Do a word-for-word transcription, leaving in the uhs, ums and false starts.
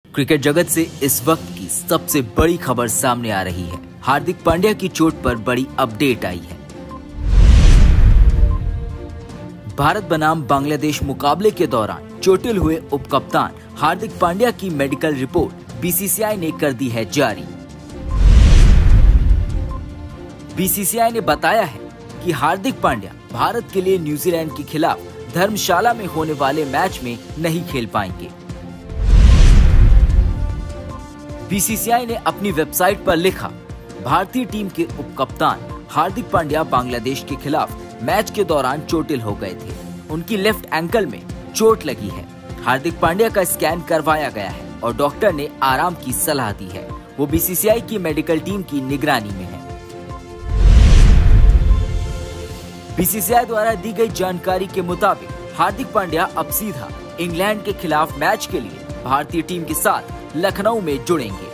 Cricket जगत से इस वक्त की सबसे बड़ी खबर सामने आ रही है। हार्दिक पांड्या की चोट पर बड़ी अपडेट आई है। भारत बनाम बांग्लादेश मुकाबले के दौरान चोटिल हुए उपकप्तान हार्दिक पांड्या की मेडिकल रिपोर्ट बीसीसीआई ने कर दी है जारी। बीसीसीआई ने बताया है कि हार्दिक पांड्या भारत के लिए न्यूजीलैंड के खिलाफ धर्मशाला में होने वाले मैच में नहीं खेल पाएंगे। बीसीसीआई ने अपनी वेबसाइट पर लिखा, भारतीय टीम के उपकप्तान हार्दिक पांड्या बांग्लादेश के खिलाफ मैच के दौरान चोटिल हो गए थे। उनकी लेफ्ट एंकल में चोट लगी है। हार्दिक पांड्या का स्कैन करवाया गया है और डॉक्टर ने आराम की सलाह दी है। वो बीसीसीआई की मेडिकल टीम की निगरानी में है। बीसीसीआई द्वारा दी गई जानकारी के मुताबिक हार्दिक पांड्या अब सीधा इंग्लैंड के खिलाफ मैच के लिए भारतीय टीम के साथ लखनऊ में जुड़ेंगे।